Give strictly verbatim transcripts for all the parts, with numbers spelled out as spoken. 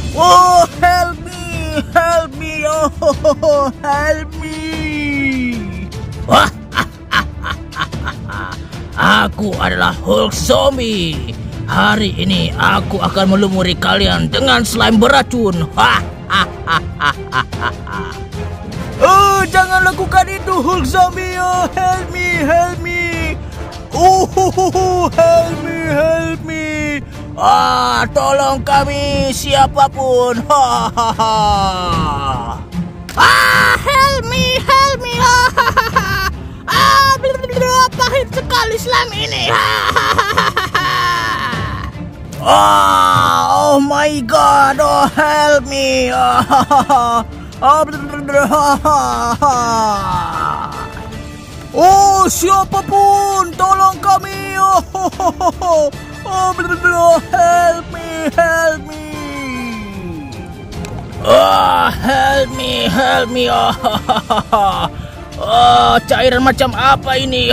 Oh, help me, help me, oh, help me. Wah, aku adalah Hulk Zombie. Hari ini aku akan melumuri kalian dengan slime beracun. Oh, jangan lakukan itu, Hulk Zombie. Oh, help me, help me. Oh, help me, help me. Ah, tolong kami siapapun. Ah, help me, help me. Ah, pahit sekali slime ini. Oh, oh my God, oh help me. Oh, siapapun, tolong kami. Oh, oh, help me, help me. Oh, help me, help me. Oh, oh, cairan macam apa ini?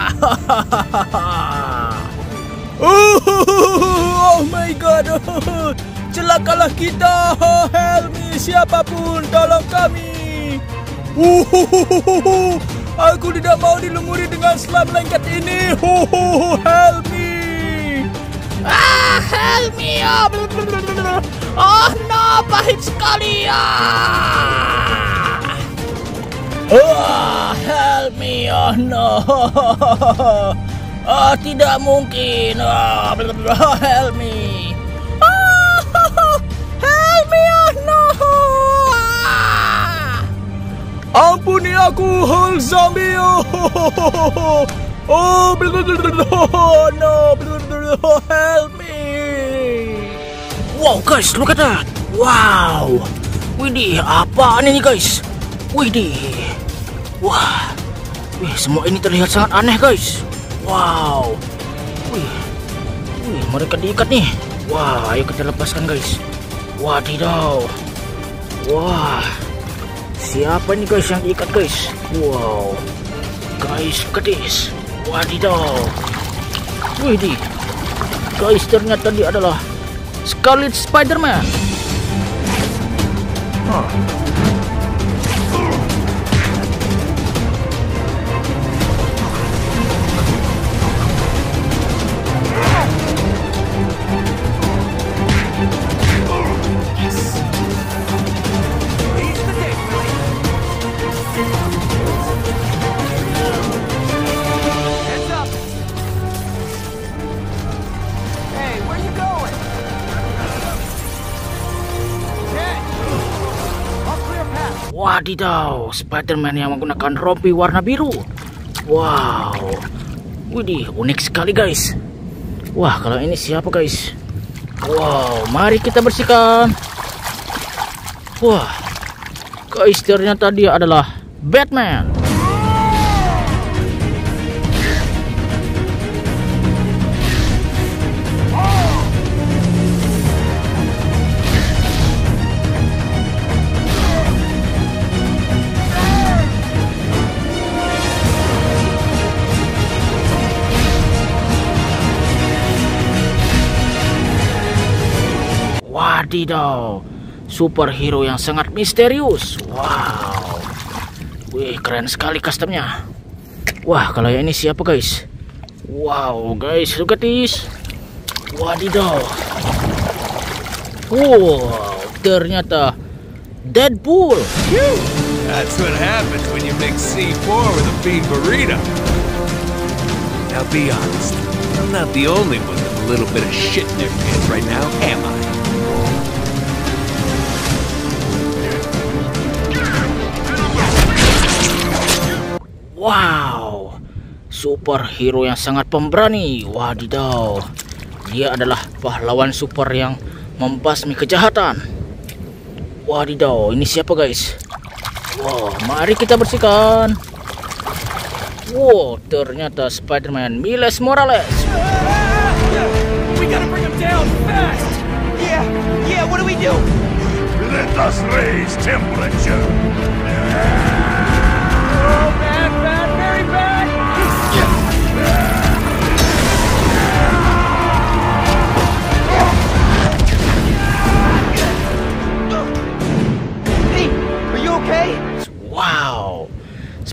Oh my God, oh, celakalah kita. Oh, help me, siapapun, tolong kami. Uh, aku tidak mau dilumuri dengan slime lengket ini. Oh, help me. Ah, help me. Oh no, pahit sekali. Ah. Oh, help me. Oh no. Oh, tidak mungkin. Oh, help me. Oh, help me. Oh, no. Ampuni aku, Hulk Zombie. Oh, oh, no. Help me. Wow, guys, look at that. Wow. Widih, apaan ini, guys? Widih. Wah. Wih, semua ini terlihat sangat aneh, guys. Wow, wih, wih, mereka diikat nih. Wah, ayo kita lepaskan, guys. Wadidaw. Wah, siapa nih, guys, yang diikat, guys? Wow, guys, kedis. Wadidaw. Wih, di, guys, ternyata dia adalah Scarlet Spider-Man. Huh. Wadidaw, Spider-Man yang menggunakan rompi warna biru. Wow, widih, unik sekali, guys. Wah, kalau ini siapa, guys? Wow, mari kita bersihkan. Wah, guys, ternyata dia adalah Batman. Wadidaw, superhero yang sangat misterius. Wow, wih, keren sekali customnya. Wah, kalau yang ini siapa, guys? Wow, guys, look at this. Wadidaw. Wow, ternyata Deadpool. That's what happens when you mix C four with a bean burrito. Now be honest, I'm not the only one with a little bit of shit in their pants right now, am I? Wow, superhero yang sangat pemberani. Wadidaw, dia adalah pahlawan super yang membasmi kejahatan. Wadidaw, ini siapa, guys? Wow, mari kita bersihkan. Wow, ternyata Spider-Man Miles Morales. We gotta bring him down fast. Yeah, yeah, what do we do? Let us raise temperature. Oh, bad, bad, very bad.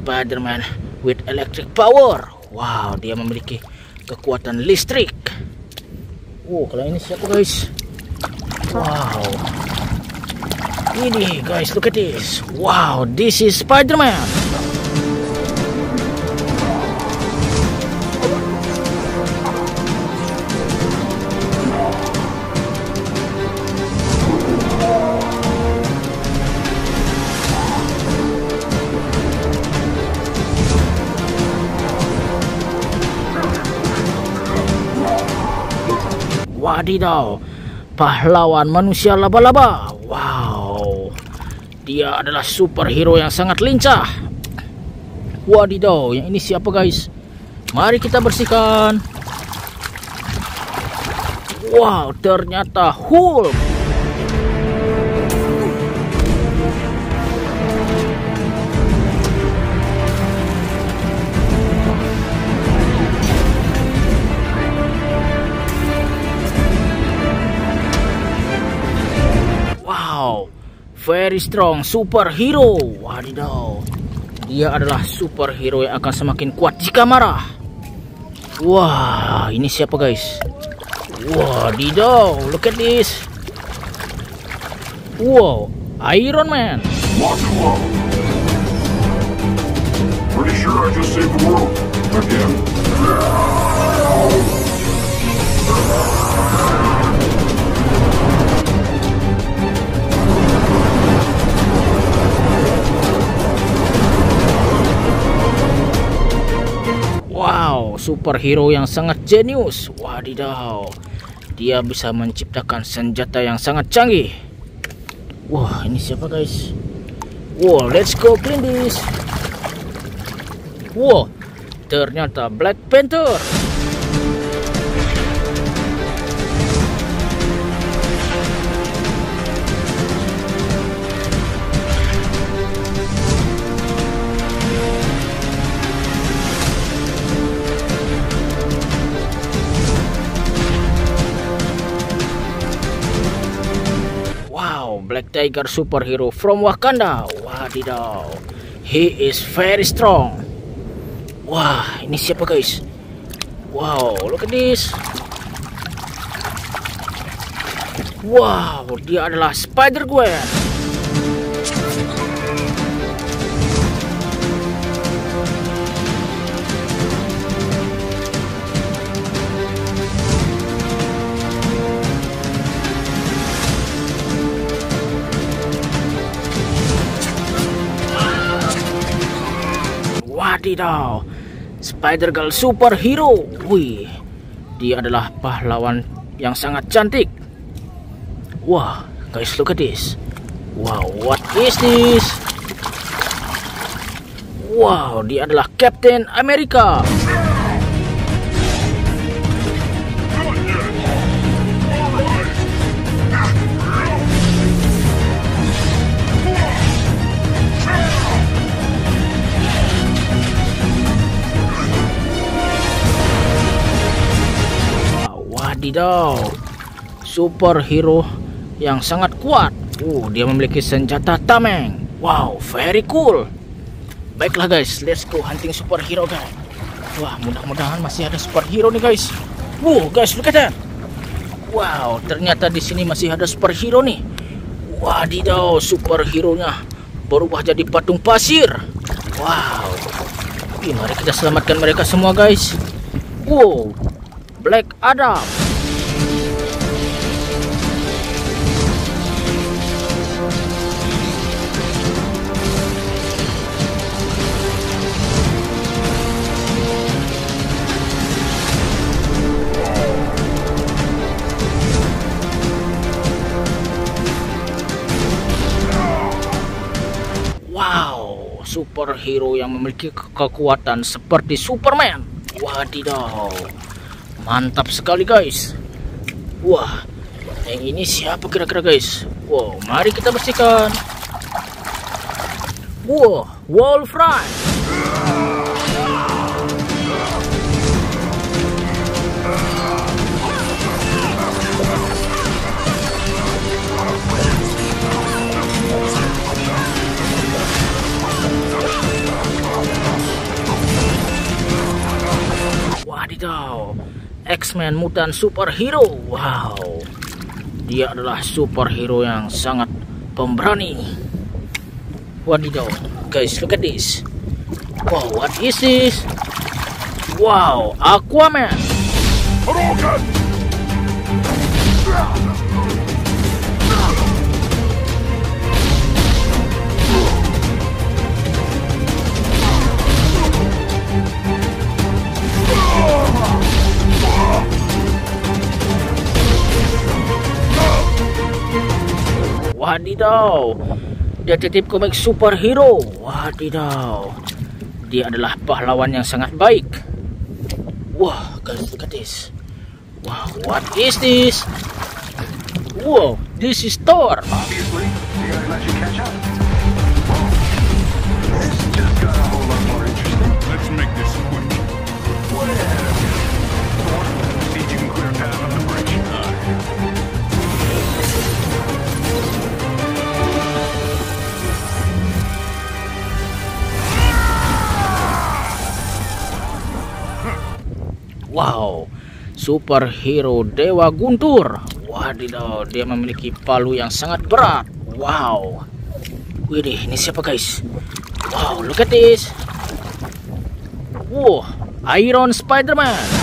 Spider-Man with electric power. Wow, dia memiliki kekuatan listrik. Oh, kalau ini siapa guys? Wow. Ini guys, look at this. Wow, this is Spider-Man. Wadidaw, pahlawan manusia laba-laba. Wow, dia adalah superhero yang sangat lincah. Wadidaw, yang ini siapa guys? Mari kita bersihkan. Wow, ternyata Hulk. Very strong superhero. Wadidaw, dia adalah superhero yang akan semakin kuat jika marah. Wah, ini siapa guys? Wadidaw, look at this. Wow, Iron Man. Pretty sure I just saved the world again. Wow, superhero yang sangat jenius. Wadidaw, dia bisa menciptakan senjata yang sangat canggih. Wah, ini siapa guys? Wow, let's go clean this. Wow, ternyata Black Panther. Black Tiger superhero from Wakanda. Wadidaw, he is very strong. Wah, ini siapa guys? Wow, look at this. Wow, dia adalah Spider-Gwen. Wadidaw, Spider-Girl superhero. Wih, dia adalah pahlawan yang sangat cantik. Wah, guys, look at this. Wow, what is this? Wow, dia adalah Captain America. Wadidaw, superhero yang sangat kuat. Uh, dia memiliki senjata tameng. Wow, very cool. Baiklah guys, let's go hunting superhero guys. Wah, mudah-mudahan masih ada superhero nih guys. Wow, guys, look at that. Wow, ternyata di sini masih ada superhero nih. Wadidaw, superhero-nya berubah jadi patung pasir. Wow. Oke, mari kita selamatkan mereka semua guys. Wow, Black Adam. Wow, superhero yang memiliki ke kekuatan seperti Superman. Wadidaw, mantap sekali guys. Wah, yang ini siapa kira-kira guys? Wow, mari kita bersihkan. Wow, Wolverine. X-Men Mutant Superhero. Wow, dia adalah superhero yang sangat pemberani. Wadidaw, guys, look at this. Wow, what is this? Wow, Aquaman. Wadidaw, detektif komik superhero. Wadidaw, dia adalah pahlawan yang sangat baik. Wah, guys, look at this. Wow, what is this? Wow, this is Thor. Obviously, you gotta let you catch up. This just got a whole lot more interesting. Let's make this quick. What ahead of you? Thor, see if you can clear a path on the bridge. Wow, superhero Dewa Guntur. Wadidaw, dia memiliki palu yang sangat berat. Wow. Widih, ini siapa guys? Wow, look at this. Wow, Iron Spider-Man.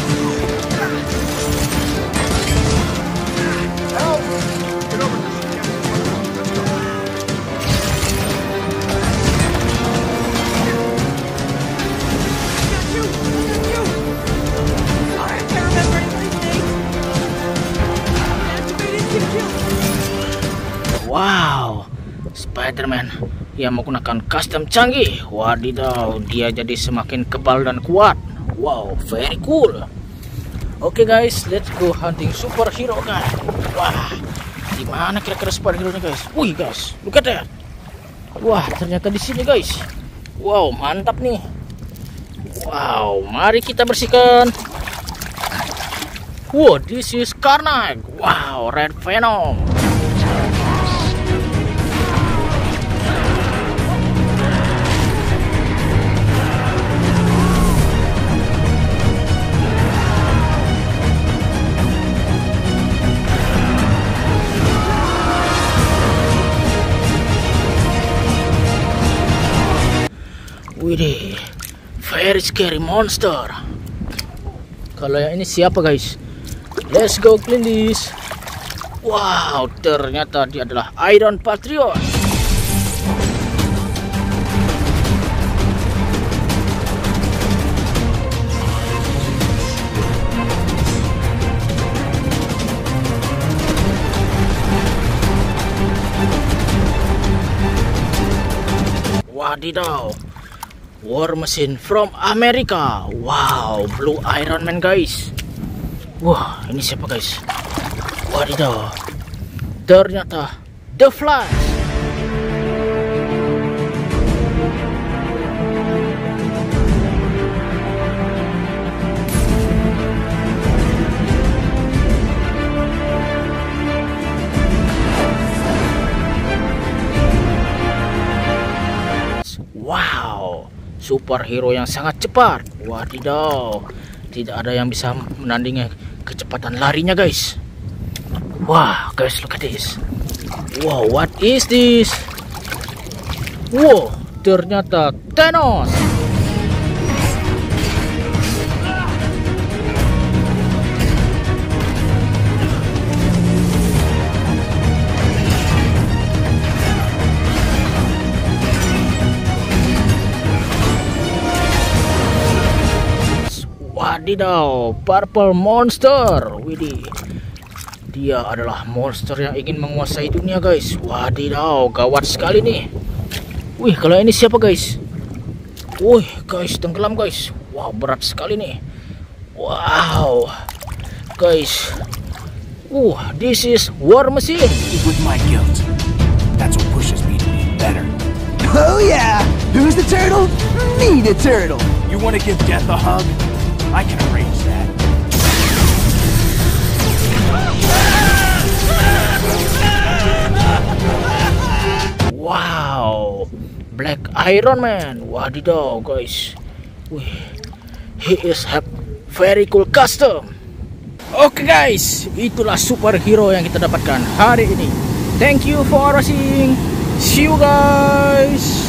Wow, Spider-Man yang menggunakan custom canggih. Wadidaw, dia jadi semakin kebal dan kuat. Wow, very cool. Oke okay guys, let's go hunting superhero guys. Wah, di mana kira-kira superhero nya guys? Wih guys, look at that. Wah, ternyata di sini guys. Wow, mantap nih. Wow, mari kita bersihkan. Wow, this is Carnage. Wow, Red Venom. Widih, very scary monster. Kalau yang ini siapa guys? Let's go clean this. Wow, ternyata dia adalah Iron Patriot. Wadidaw, War Machine from America. Wow, Blue Iron Man guys. Wah, ini siapa guys? Wadidaw, ternyata The Flash. Wow, superhero yang sangat cepat. Wadidaw, tidak ada yang bisa menandingi kecepatan larinya guys. Wah guys, look at this. Wow, what is this? Wow, ternyata Thanos. Wadidaw, Purple Monster. Widih, dia adalah monster yang ingin menguasai dunia guys. Wadidaw, gawat sekali nih. Wih, kalau ini siapa guys? Wih guys, tenggelam guys. Wow, berat sekali nih. Wow guys. Uh, this is War Machine. With my guilt, that's what pushes me to be better. Oh yeah! Who's the turtle? Me the turtle! You want to give Death a hug? I can arrange that. Wow, Black Iron Man. Wadidaw guys. Wih, he is have very cool custom. Oke guys, itulah superhero yang kita dapatkan hari ini. Thank you for watching. See you guys.